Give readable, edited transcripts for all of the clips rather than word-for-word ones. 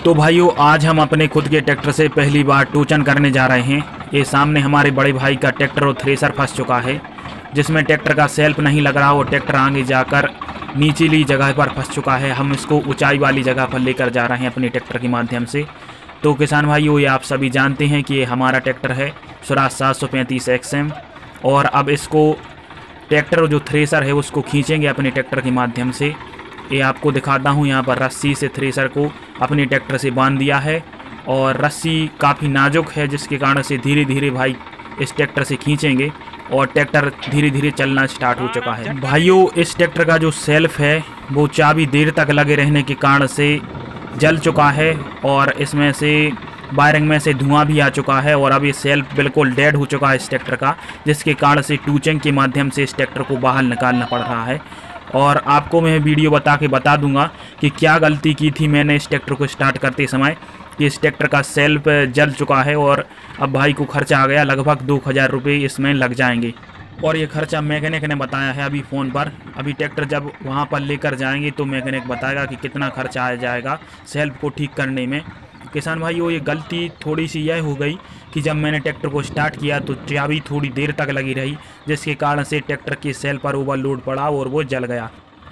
तो भाइयों आज हम अपने खुद के ट्रैक्टर से पहली बार टूचन करने जा रहे हैं। ये सामने हमारे बड़े भाई का ट्रैक्टर और थ्रेसर फंस चुका है, जिसमें ट्रैक्टर का सेल्फ नहीं लग रहा और ट्रैक्टर आगे जाकर नीचली जगह पर फंस चुका है। हम इसको ऊंचाई वाली जगह पर लेकर जा रहे हैं अपने ट्रैक्टर के माध्यम से। तो किसान भाइयों, ये आप सभी जानते हैं कि ये हमारा ट्रैक्टर है स्वराज 735 XM, और अब इसको ट्रैक्टर जो थ्रेसर है उसको खींचेंगे अपने ट्रैक्टर के माध्यम से। ये आपको दिखाता हूँ, यहाँ पर रस्सी से थ्रेसर को अपने ट्रैक्टर से बांध दिया है और रस्सी काफ़ी नाजुक है, जिसके कारण से धीरे धीरे भाई इस ट्रैक्टर से खींचेंगे और ट्रैक्टर धीरे धीरे चलना स्टार्ट हो चुका है। भाइयों, इस ट्रैक्टर का जो सेल्फ है वो चाबी देर तक लगे रहने के कारण से जल चुका है और इसमें से वायरिंग में से धुआं भी आ चुका है और अब ये सेल्फ बिल्कुल डेड हो चुका है इस ट्रैक्टर का, जिसके कारण से टूचिंग के माध्यम से इस ट्रैक्टर को बाहर निकालना पड़ रहा है। और आपको मैं वीडियो बता दूंगा कि क्या गलती की थी मैंने इस ट्रैक्टर को स्टार्ट करते समय कि इस ट्रैक्टर का सेल्फ जल चुका है और अब भाई को खर्चा आ गया, लगभग 2000 रुपये इसमें लग जाएंगे। और ये खर्चा मैकेनिक ने बताया है अभी फ़ोन पर। अभी ट्रैक्टर जब वहाँ पर लेकर जाएंगे तो मैकेनिक बताएगा कि कितना खर्चा आ जाएगा सेल्फ को ठीक करने में। किसान भाइयों, ये गलती थोड़ी सी यह हो गई कि जब मैंने ट्रैक्टर को स्टार्ट किया तो चाबी थोड़ी देर तक लगी रही, जिसके कारण से ट्रैक्टर के सेल पर ओवरलोड पड़ा और वो जल गया।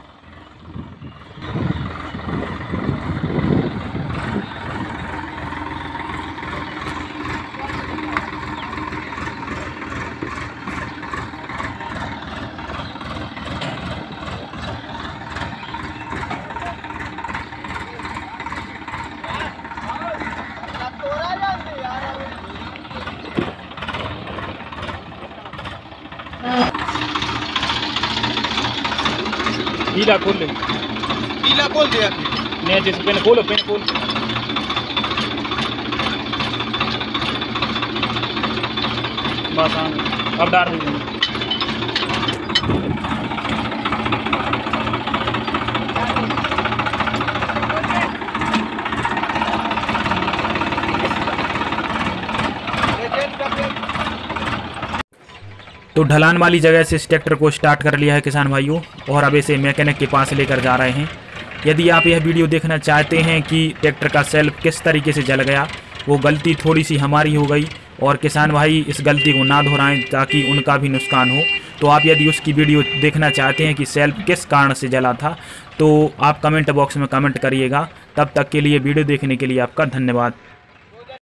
पीला खोल ले, पीला खोल दिया नहीं जैसे पेन खोलो, पेन खोल। बस हाँ, अब डाल दीजिए। तो ढलान वाली जगह से इस ट्रैक्टर को स्टार्ट कर लिया है किसान भाइयों, और अब इसे मैकेनिक के पास लेकर जा रहे हैं। यदि आप यह वीडियो देखना चाहते हैं कि ट्रैक्टर का सेल्फ किस तरीके से जल गया, वो गलती थोड़ी सी हमारी हो गई और किसान भाई इस गलती को ना दोहराएं ताकि उनका भी नुकसान हो। तो आप यदि उसकी वीडियो देखना चाहते हैं कि सेल्फ किस कारण से जला था तो आप कमेंट बॉक्स में कमेंट करिएगा। तब तक के लिए वीडियो देखने के लिए आपका धन्यवाद।